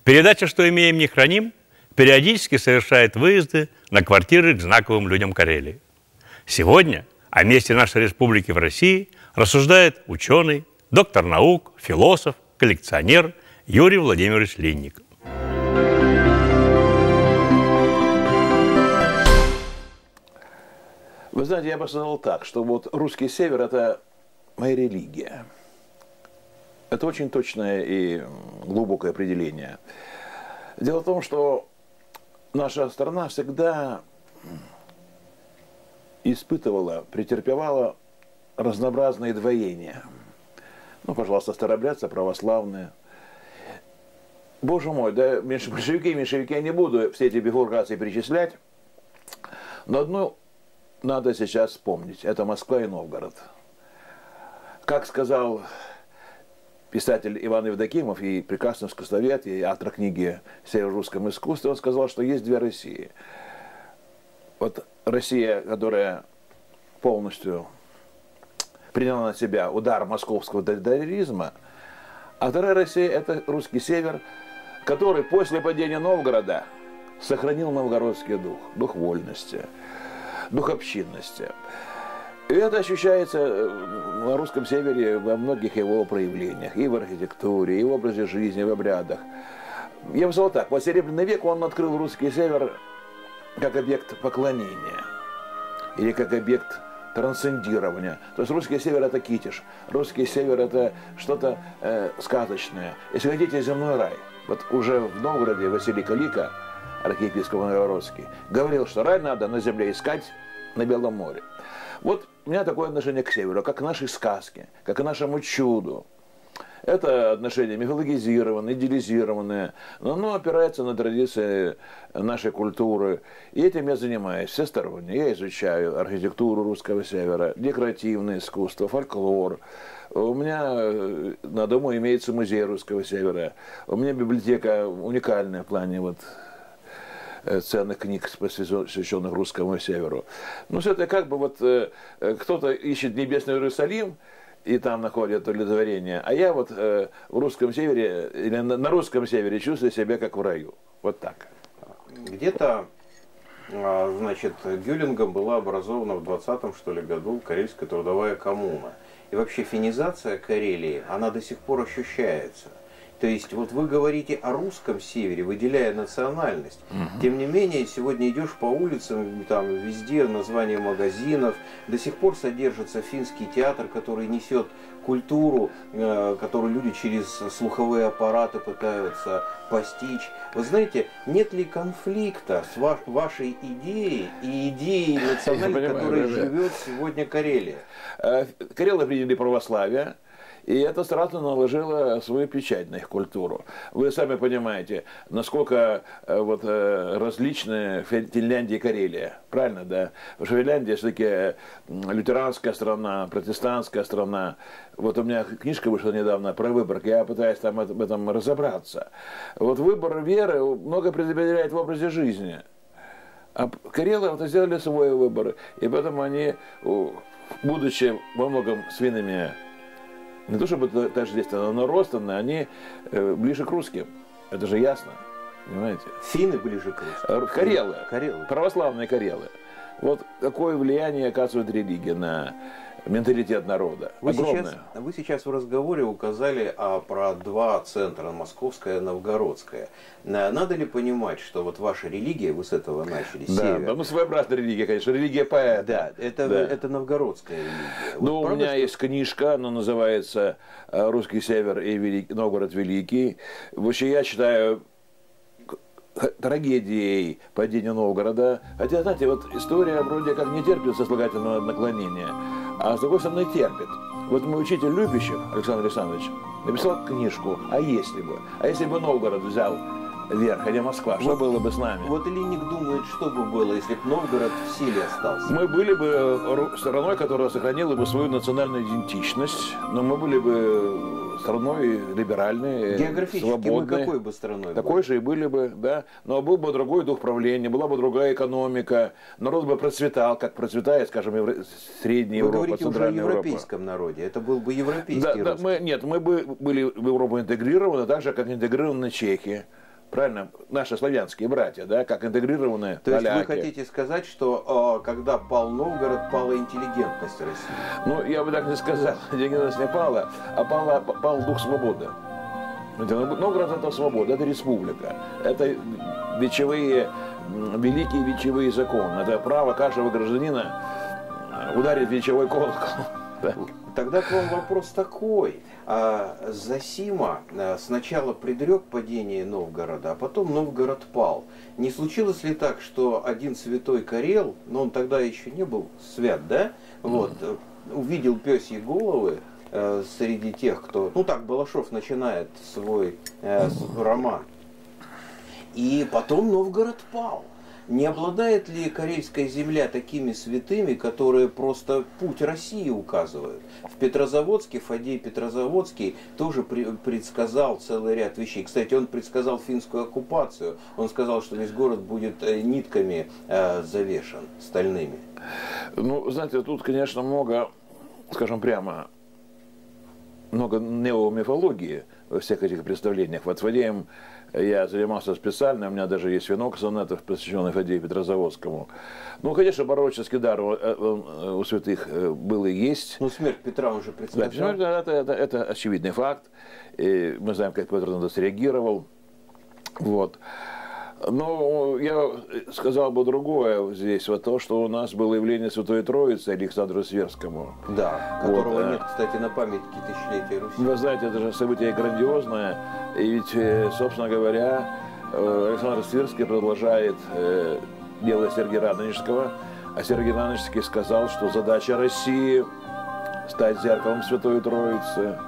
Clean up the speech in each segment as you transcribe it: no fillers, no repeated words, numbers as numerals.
Передача «Что имеем, не храним» периодически совершает выезды на квартиры к знаковым людям Карелии. Сегодня о месте нашей республики в России рассуждает ученый, доктор наук, философ, коллекционер Юрий Владимирович Линник. Вы знаете, я бы сказал так, что вот русский север – это моя религия. Это очень точное и глубокое определение. Дело в том, что наша страна всегда испытывала, претерпевала разнообразные двоения. Ну, пожалуйста, старообрядцы, православные. Боже мой, да, меньшевики я не буду все эти бифуркации перечислять. Но одну надо сейчас вспомнить. Это Москва и Новгород. Как сказал писатель Иван Евдокимов и прекрасный искусствовед, и автор книги «Север в русском искусстве», он сказал, что есть две России. Вот Россия, которая полностью приняла на себя удар московского тоталитаризма, а вторая Россия – это русский север, который после падения Новгорода сохранил новгородский дух, дух вольности, дух общинности. И это ощущается на русском севере во многих его проявлениях, и в архитектуре, и в образе жизни, и в обрядах. Я бы сказал так, вот Серебряный век он открыл русский север как объект поклонения, или как объект трансцендирования. То есть русский север – это китиш, русский север – это что-то сказочное. Если хотите, земной рай. Вот уже в Новгороде Василий Калика, архиепископ Новгородский, говорил, что рай надо на земле искать на Белом море. Вот у меня такое отношение к северу, как к нашей сказке, как к нашему чуду. Это отношение мифологизированное, идеализированное, но оно опирается на традиции нашей культуры. И этим я занимаюсь всесторонне. Я изучаю архитектуру русского севера, декоративное искусство, фольклор. У меня на дому имеется музей русского севера. У меня библиотека уникальная в плане вот ценных книг, посвященных русскому северу. Ну, все это как бы вот кто-то ищет небесный Иерусалим, и там находят удовлетворение, а я вот в русском севере, или на русском севере чувствую себя как в раю. Вот так. Где-то, значит, Гюлингом была образована в 20-м, что ли, году Карельская трудовая коммуна. И вообще финизация Карелии, она до сих пор ощущается. То есть, вот вы говорите о русском севере, выделяя национальность. Тем не менее, сегодня идешь по улицам, там везде названия магазинов, до сих пор содержится финский театр, который несет культуру, которую люди через слуховые аппараты пытаются постичь. Вы знаете, нет ли конфликта с вашей идеей и идеей национальной, которой живет сегодня Карелия? Карелы приняли православие. И это сразу наложило свою печать на их культуру. Вы сами понимаете, насколько вот, различны Финляндия и Карелия. Правильно, да? Потому что Финляндия все-таки лютеранская страна, протестантская страна. Вот у меня книжка вышла недавно про Выборг, я пытаюсь там об этом разобраться. Вот выбор веры много предопределяет в образе жизни. А карелы вот сделали свой выбор. И поэтому они, будучи во многом свиными, не то чтобы тождественно, но родственные, они ближе к русским. Это же ясно. Понимаете? Финны ближе к русским. Карелы. Православные карелы. Вот какое влияние оказывает религия на менталитет народа. Вы сейчас в разговоре указали про два центра, московская и новгородская. Надо ли понимать, что вот ваша религия, вы с этого начали, да, север? Ну, своеобразная религия, конечно, религия поэта. Да, это новгородская религия. Ну, вот, у меня есть книжка, она называется «Русский север и Новгород Великий». Вообще, я считаю трагедией падения Новгорода. Хотя, знаете, вот история вроде как не терпит сослагательного наклонения, а с другой стороны терпит. Вот мой учитель Любящев, Александр Александрович, написал книжку «А если бы?». А если бы Новгород взял верх, а не Москва, что было бы с нами? Вот Линник думает, что бы было, если бы Новгород в силе остался. Мы были бы страной, которая сохранила бы свою национальную идентичность, но мы были бы страной либеральной, географически свободной. Мы какой бы страной такой же и были бы, да. Но был бы другой дух правления, была бы другая экономика, народ бы процветал, как процветает, скажем, Средняя Европа, Вы говорите Центральная уже о Европа. европейском народе, это был бы европейский да, мы бы были в Европу интегрированы, так же, как интегрированы чехи. правильно, наши славянские братья, да, как интегрированные То есть поляки. вы хотите сказать, что когда пал Новгород, пала интеллигентность России? Ну, я бы так не сказал, интеллигентность не пала, а пал дух свободы. Новгород – это свобода, это республика, это великие вечевые законы, это право каждого гражданина ударить в вечевой колокол. Тогда к вам вопрос такой. Зосима сначала предрек падение Новгорода, а потом Новгород пал. Не случилось ли так, что один святой Карел, но он тогда еще не был свят, да? Вот, увидел пёсьи головы среди тех, кто... Ну так Балашов начинает свой роман. И потом Новгород пал. Не обладает ли Карельская земля такими святыми, которые просто путь России указывают? В Петрозаводске Фадей Петрозаводский тоже предсказал целый ряд вещей. Кстати, он предсказал финскую оккупацию. Он сказал, что весь город будет нитками завешен, стальными. Ну, знаете, тут, конечно, много, скажем прямо, много неомифологии во всех этих представлениях. Вот Фадеем я занимался специально, у меня даже есть венок сонетов, посвященный Фадею Петрозаводскому. Ну, конечно, пророческий дар у святых был и есть. Ну, смерть Петра он же предсказал. Да, это очевидный факт. И мы знаем, как Петр на это среагировал. Вот. Но я сказал бы другое здесь, вот то, что у нас было явление Святой Троицы Александру Сверскому. Да, которого нет, кстати, на памятнике тысячелетия Руси. Вы знаете, это же событие грандиозное, и ведь, собственно говоря, Александр Сверский продолжает дело Сергия Радонежского, а Сергий Радонежский сказал, что задача России стать зеркалом Святой Троицы,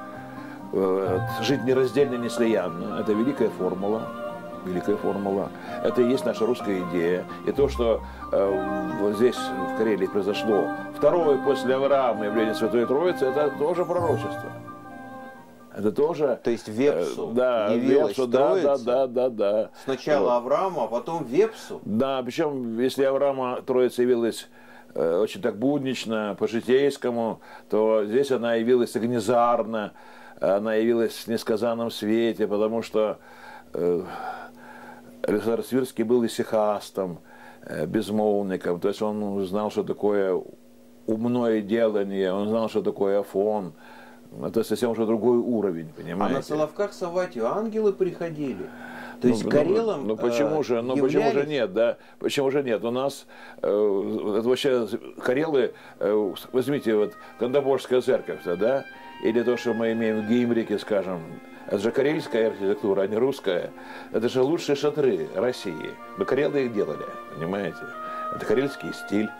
жить нераздельно, неслиянно. Это великая формула. Великая формула. Это и есть наша русская идея. И то, что вот здесь, в Карелии, произошло второе после Авраама явление Святой Троицы, это тоже пророчество. Это тоже... То есть Вепсу да, явилась Вепсу, Троица? Да. Сначала вот. Аврааму, а потом Вепсу? Да, причем, если Авраама Троица явилась очень так буднично, по-житейскому, то здесь она явилась агнезарно, она явилась в несказанном свете, потому что Александр Свирский был исихастом, безмолвником, то есть он знал, что такое умное делание, он знал, что такое афон. Это совсем уже другой уровень, понимаете? А на Соловках Саватию ангелы приходили? То есть Карелам почему же нет, да? Почему же нет? У нас это вообще Карелы, возьмите вот Кандаборская церковь, да? Или то, что мы имеем в Геймрике, скажем, это же карельская архитектура, а не русская. Это же лучшие шатры России. Но карелы их делали, понимаете? Это карельский стиль.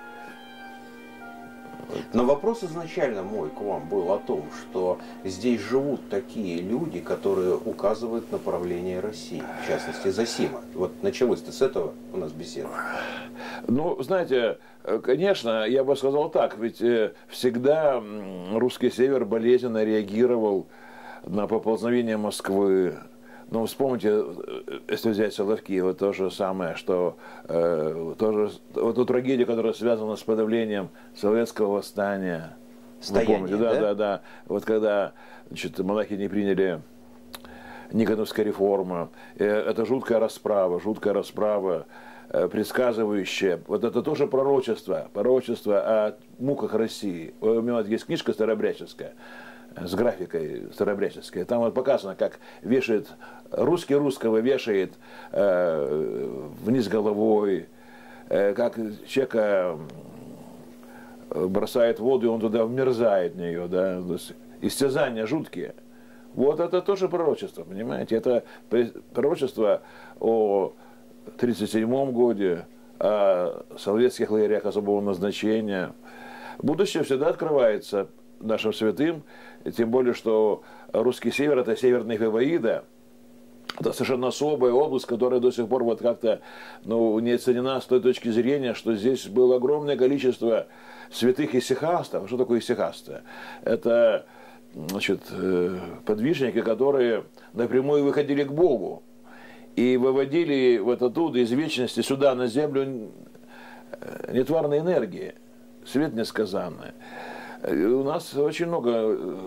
Но вопрос изначально мой к вам был о том, что здесь живут такие люди, которые указывают направление России, в частности Зосима. Вот началось-то с этого у нас беседа. Ну, знаете, конечно, я бы сказал так, ведь всегда русский север болезненно реагировал на поползновение Москвы. Ну, вспомните, если взять Соловки, вот то же самое, что вот ту трагедию, которая связана с подавлением советского восстания. Стояние, помните, да? Вот когда, значит, монахи не приняли Никоновская реформа, это жуткая расправа, предсказывающая, вот это тоже пророчество о муках России. У меня есть книжка старообрядческая, с графикой старообрядческой. Там вот показано, как вешает русский русского вешает вниз головой, как человека бросает в воду, и он туда вмерзает в нее, да, истязания жуткие. Вот это тоже пророчество, понимаете? Это пророчество о 1937 году, о советских лагерях особого назначения. Будущее всегда открывается нашим святым, тем более, что русский север – это северная Фиваида, это совершенно особая область, которая до сих пор вот как-то не оценена с той точки зрения, что здесь было огромное количество святых исихастов. Что такое исихасты? Это, значит, подвижники, которые напрямую выходили к Богу и выводили вот оттуда из вечности сюда на землю нетварной энергии, свет несказанный. У нас очень много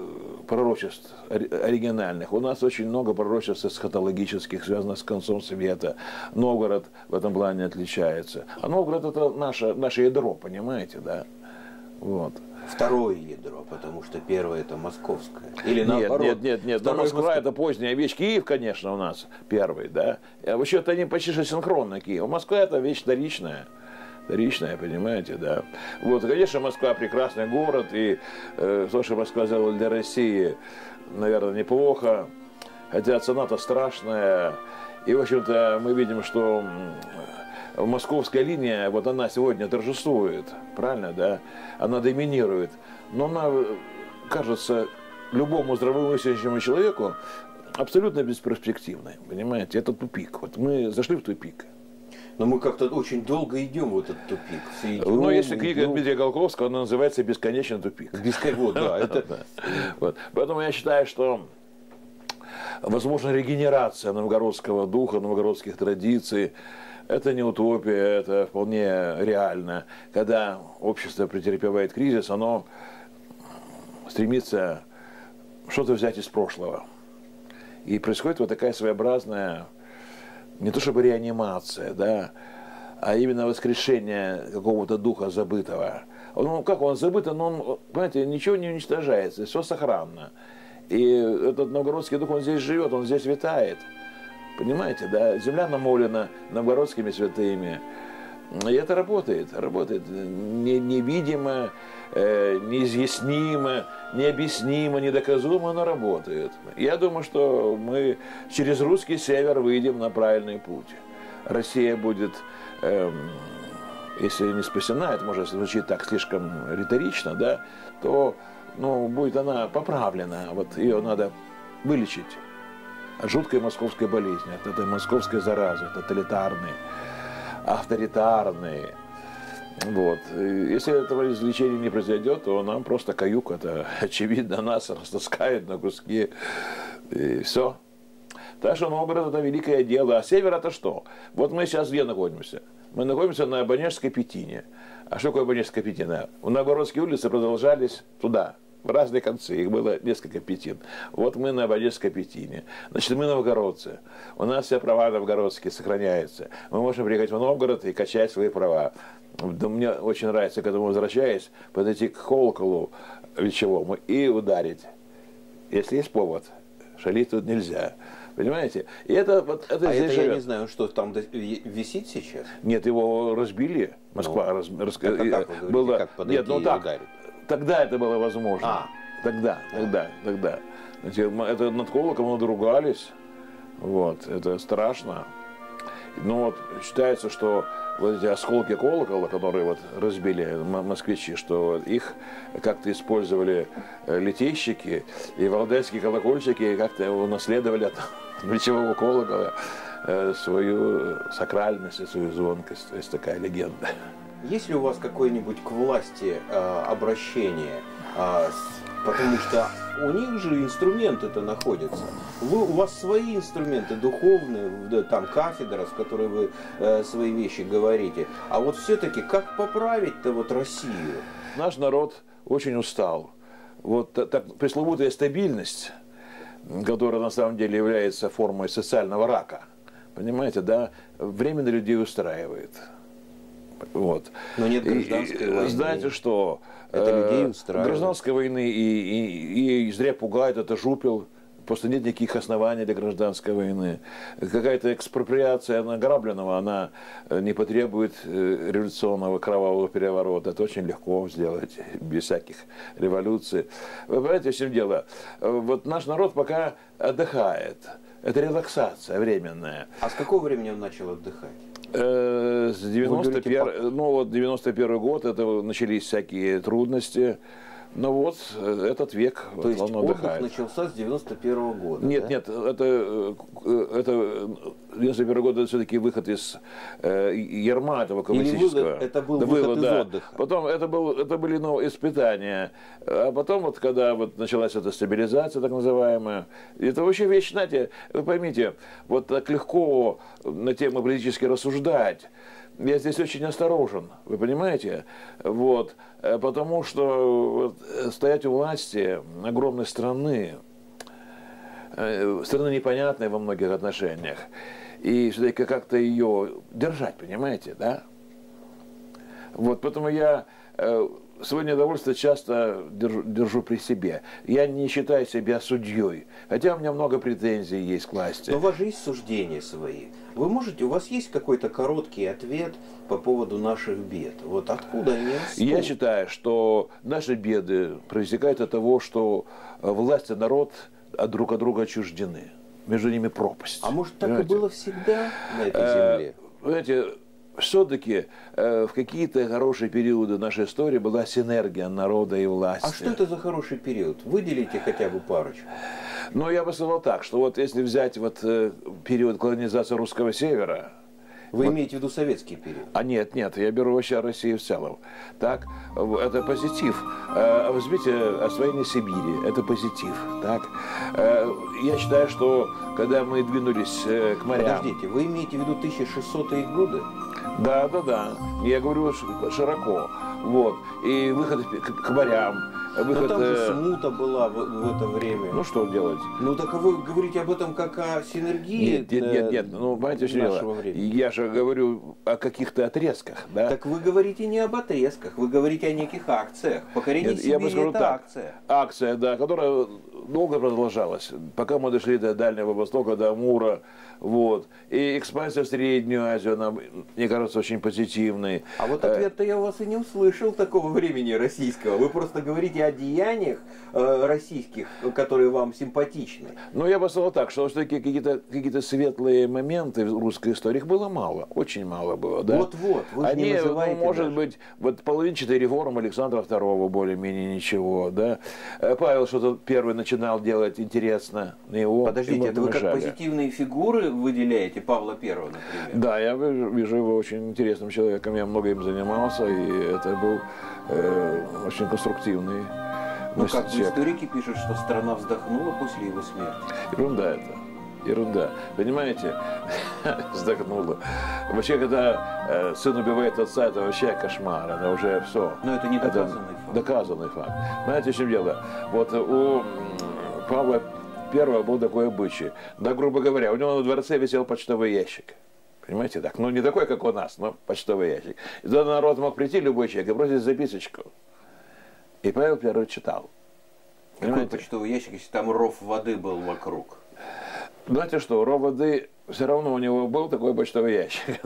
пророчеств оригинальных. У нас очень много пророчеств эсхатологических, связанных с концом света. Новгород в этом плане отличается. А Новгород это наше ядро, понимаете, да? Вот. Второе ядро, потому что первое это московское. Или наоборот. Нет. Москва это поздняя вещь. Киев, конечно, у нас первый, да. А вообще-то они почти что синхронно Киев. Москва это вещь вторичная. Вторичная, понимаете, да. Вот, конечно, Москва прекрасный город, и то, что Москва сделала для России, наверное, неплохо. Хотя цена-то страшная. И, в общем-то, мы видим, что московская линия, вот она сегодня торжествует, правильно, да? Она доминирует. Но она кажется любому здравомыслящему человеку абсолютно бесперспективной, понимаете? Это тупик. Вот мы зашли в тупик. Но мы как-то очень долго идем в этот тупик. Ну, если книга Дмитрия Голковского, она называется «Бесконечный тупик». Вот, да, это... Вот. Поэтому я считаю, что возможно регенерация новгородского духа, новгородских традиций. Это не утопия, это вполне реально. Когда общество претерпевает кризис, оно стремится что-то взять из прошлого. И происходит вот такая своеобразная, не то чтобы реанимация, да, а именно воскрешение какого-то духа забытого. Ну, как он забыт, но он, понимаете, ничего не уничтожается, все сохранно. И этот новгородский дух, он здесь живет, он здесь витает. Понимаете, да? Земля намолена новгородскими святыми. И это работает невидимо, неизъяснимо, необъяснимо, недоказуемо, но работает. Я думаю, что мы через русский север выйдем на правильный путь. Россия будет, если не спасена, это может звучит так слишком риторично, да, то будет она поправлена. Вот ее надо вылечить от жуткой московской болезни, от этой московской заразы, тоталитарной, авторитарной. Вот. И если этого излечения не произойдет, то нам просто каюк, это очевидно, нас растаскают на куски, и все. Так что Новгород это великое дело. А север это что? Вот мы сейчас где находимся? Мы находимся на Обонежской Пятине. А что такое Обонежская Пятина? Новгородские улицы продолжались туда, в разные концы, их было несколько пятин. Вот мы на Обонежской Пятине. Значит, мы новгородцы. У нас все права новгородские сохраняются. Мы можем приехать в Новгород и качать свои права. Да, мне очень нравится, когда мы возвращаясь, подойти к колоколу вечевому и ударить. Если есть повод, шалить тут нельзя. Понимаете? И это здесь это живет. Я не знаю, что там висит сейчас? Нет, его разбили. Москва как вы говорите, как подойти и ударить? Тогда это было возможно. Тогда. Значит, это над колоколом надругались. Вот, это страшно. Но вот считается, что вот эти осколки колокола, которые вот разбили москвичи, что их как-то использовали литейщики, и валдайские колокольчики как-то унаследовали от вечевого колокола свою сакральность и свою звонкость. То есть такая легенда. Есть ли у вас какое-нибудь к власти обращение? Потому что у них же инструменты-то находятся. У вас свои инструменты духовные, там кафедра, с которой вы свои вещи говорите. А вот все-таки как поправить-то вот Россию? Наш народ очень устал. Вот так пресловутая стабильность, которая на самом деле является формой социального рака, понимаете, да, временно людей устраивает. Вот. Но нет гражданской войны. Знаете что? Это людей устраивает. Гражданской войны и зря пугают, это жупел. Просто нет никаких оснований для гражданской войны. Какая-то экспроприация награбленного, она не потребует революционного кровавого переворота. Это очень легко сделать, без всяких революций. Вы понимаете, в чем дело? Вот наш народ пока отдыхает. Это релаксация временная. А с какого времени он начал отдыхать? С 91 год, это начались всякие трудности. Но вот этот век То есть он отдых отдыхает. начался с 91 года? Нет, да? нет, это 91 год это все-таки выход из ярма этого коммунистического. Или это был выход из отдыха? Потом это были испытания. А потом, вот, когда вот началась эта стабилизация, так называемая, это вообще вещь, знаете, вы поймите, вот так легко на темы политически рассуждать. я здесь очень осторожен, вы понимаете? Вот, потому что вот, стоять у власти огромной страны, страны непонятной во многих отношениях, и все-таки как-то ее держать, понимаете, да? Вот, поэтому я свое недовольство часто держу при себе. Я не считаю себя судьей, хотя у меня много претензий есть к власти. Но у вас же есть суждения свои. Вы можете, у вас есть какой-то короткий ответ по поводу наших бед? Вот откуда они растут? Я считаю, что наши беды проистекают от того, что власть и народ друг от друга отчуждены. Между ними пропасть. А может, так понимаете? и было всегда на этой земле? Знаете, все-таки в какие-то хорошие периоды нашей истории была синергия народа и власти. А что это за хороший период? Выделите хотя бы парочку. Но я бы сказал так, что вот если взять вот период колонизации русского севера. Вы имеете в виду советский период? А нет, я беру вообще Россию в целом. Так, это позитив. Возьмите освоение Сибири, это позитив. Так, я считаю, что когда мы двинулись к морям... Подождите, вы имеете в виду 1600-е годы? Да. Я говорю широко. Вот. И выход к морям. Выход, но там же смута была в это время. Ну что делать? Ну так вы говорите об этом как о синергии. Нет. Ну, понимаете, что нашего времени. Я же говорю о каких-то отрезках, да? Так вы говорите не об отрезках, вы говорите о неких акциях. Покорение Сибири — я бы сказал это так, акция. Акция, да, которая долго продолжалась, пока мы дошли до Дальнего Востока, до Амура. Вот. И экспансия в Среднюю Азию, она, мне кажется, очень позитивной. А вот ответ-то я у вас и не услышал такого времени российского. Вы просто говорите о деяниях российских, которые вам симпатичны. Ну, я бы сказал так, что все-таки какие-то светлые моменты в русской истории, их было мало, очень мало было, да? Вот-вот, вы же не называете может даже. быть, вот половинчатая реформа Александра II, более-менее ничего, да? Павел что-то первый начинал делать интересно, его. Подождите, это вы как позитивные фигуры выделяете Павла I, например? Да, я вижу его очень интересным человеком, я много им занимался, и это был очень конструктивный. Ну, как историки пишут, что страна вздохнула после его смерти. Ерунда. Понимаете? Вздохнула. Вообще, когда сын убивает отца, это вообще кошмар. Это уже все. Но это не доказанный факт. Доказанный факт. Знаете, в чем дело? Вот у Павла I был такой обычай. Да, грубо говоря, у него на дворце висел почтовый ящик. Понимаете, так? Ну, не такой, как у нас, но почтовый ящик. И туда народ мог прийти, любой человек, и бросить записочку. И Павел I читал. Какой почтовый ящик, если там ров воды был вокруг? Знаете что, ров воды, все равно у него был такой почтовый ящик.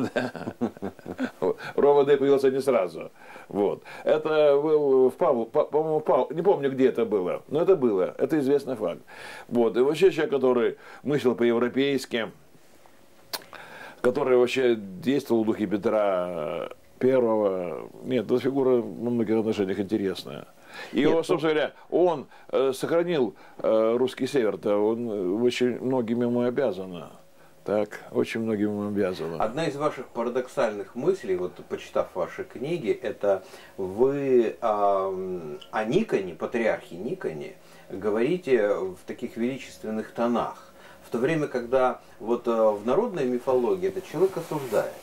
Ров воды появился не сразу. Вот. Это был по-моему, не помню, где это было, но это было, это известный факт. Вот. И вообще человек, который мыслил по-европейски, который вообще действовал в духе Петра Первого. Нет, эта фигура во многих отношениях интересная. И его, собственно говоря, он сохранил русский север-то, он очень многим ему обязан. Так, очень многим ему обязан. Одна из ваших парадоксальных мыслей, вот почитав ваши книги, это вы о Никоне, патриархе Никоне, говорите в таких величественных тонах. В то время, когда вот в народной мифологии этот человек осуждается.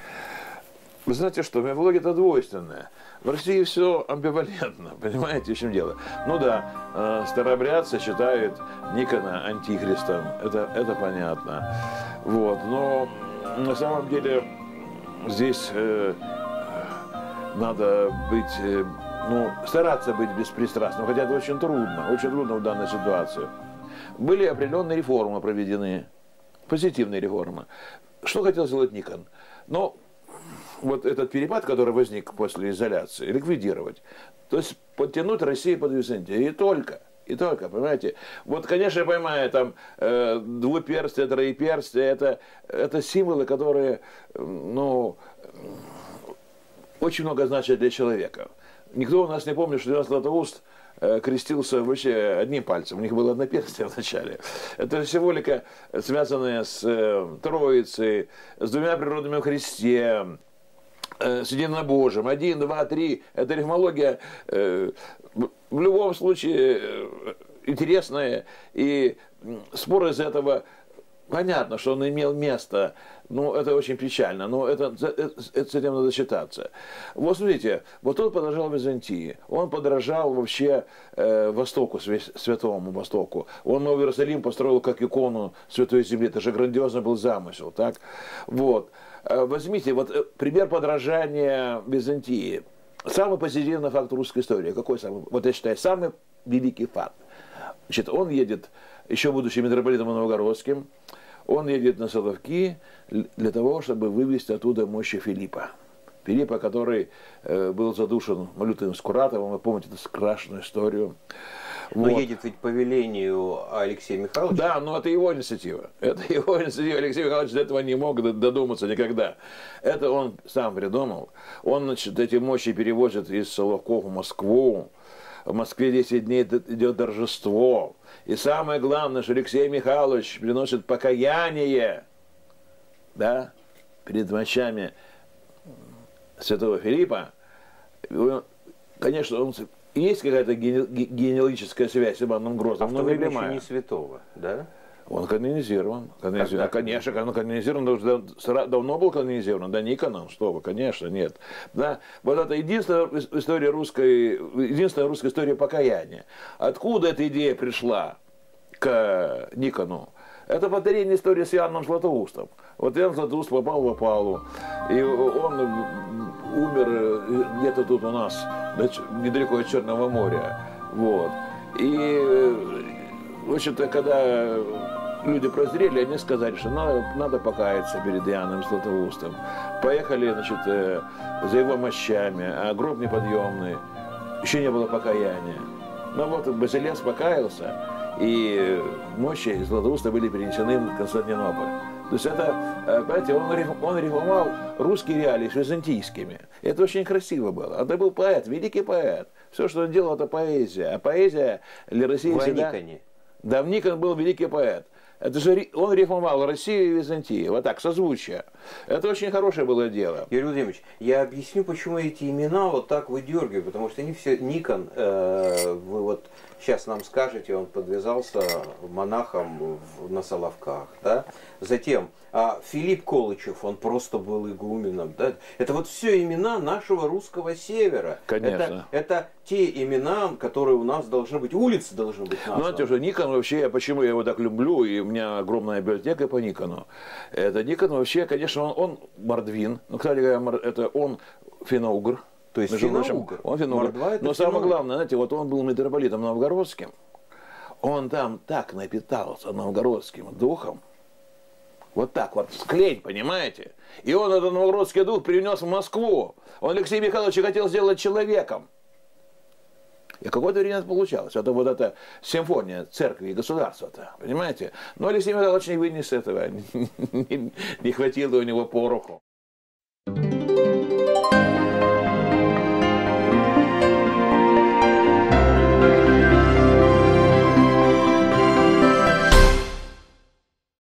Вы знаете что, мифология это двойственная. В России все амбивалентно, понимаете, в чем дело? Ну да, старообрядцы считают Никона антихристом, это понятно. Вот, но на самом деле здесь надо быть, стараться быть беспристрастным, хотя это очень трудно в данной ситуации. Были определенные реформы проведены, позитивные реформы. Что хотел сделать Никон? Но вот этот перепад, который возник после изоляции, ликвидировать. То есть подтянуть Россию под Византию. И только, понимаете. Вот, конечно, я понимаю, там двуперстие, троеперстие, это символы, которые, очень много значат для человека. Никто у нас не помнит, что 12 Златоуст крестился вообще одним пальцем. У них было одноперстие вначале. Это символика, связанная с Троицей, с двумя природами в Христе, с единобожием. 1, 2, 3. Это рифмология в любом случае интересная. И спор из этого понятно, что он имел место, ну, это очень печально, но с этим надо считаться. Вот смотрите, вот он подражал Византии, он подражал вообще Востоку, Святому Востоку. Он Новый Иерусалим построил как икону Святой Земли, это же грандиозный был замысел, так? Вот. Возьмите, вот пример подражания Византии. Самый позитивный факт русской истории. Какой самый? Вот я считаю, самый великий факт. Значит, он едет, еще будучи митрополитом Новгородским, он едет на Соловки для того, чтобы вывести оттуда мощи Филиппа. Филиппа, который был задушен Малютым Скуратовым, вы помните эту страшную историю. Но Вот. едет ведь по велению Алексея Михайловича. Да, но это его инициатива. Это его инициатива. Алексей Михайлович до этого не мог додуматься никогда. Это он сам придумал. Он, значит, эти мощи перевозит из Соловков в Москву. В Москве 10 дней идет торжество. И самое главное, что Алексей Михайлович приносит покаяние, да, перед мощами святого Филиппа. Конечно, есть какая-то генеалогическая связь с Иваном Грозным, А в то время еще не святого, да? Он канонизирован. Конечно, он канонизирован, уже давно был канонизирован, да, Никоном, что вы, конечно, нет. Да, вот это единственная история русской история покаяния. Откуда эта идея пришла к Никону? Это повторение истории с Иоанном Златоустом. Вот Иоанн Златоуст попал в опалу, и он умер где-то тут у нас, недалеко от Черного моря. Вот. И, в общем-то, когда люди прозрели, они сказали, что надо покаяться перед Иоанном Златоустом. Поехали, значит, за его мощами, а гроб неподъемный, еще не было покаяния. Но вот Базилевс покаялся, и мощи Златоуста были перенесены в Константинополь. То есть это, понимаете, он рифмовал русские реалии с византийскими. Это очень красиво было. Это был поэт, великий поэт. Все, что он делал, это поэзия. А поэзия для России всегда... Да, Никон был великий поэт. Это же он рифмовал Россию и Византию. Вот так, созвучие. Это очень хорошее было дело. Юрий Владимирович, я объясню, почему эти имена вот так выдергиваю. Потому что они все... Никон, вы вот сейчас нам скажете, он подвязался монахом на Соловках. Да? Затем Филипп Колычев, он просто был игуменом. Да? Это вот все имена нашего русского севера. Конечно. Это те имена, которые у нас должны быть, улицы должны быть названы. Ну, знаете, что Никон вообще, почему я его так люблю, и у меня огромная библиотека по Никону. Это Никон вообще, конечно, он мордвин. Ну, кстати говоря, это он финно-угр. То есть финно-угр. Он финно-угр. Но самое главное, знаете, вот он был митрополитом новгородским. Он там так напитался новгородским духом. Вот так вот, склень, понимаете? И он этот новгородский дух перенес в Москву. Он Алексея Михайловича хотел сделать человеком. И какое-то время это получалось. Это вот эта симфония церкви и государства-то, понимаете? Но Алексей Михайлович не вынес этого. Не хватило у него пороху.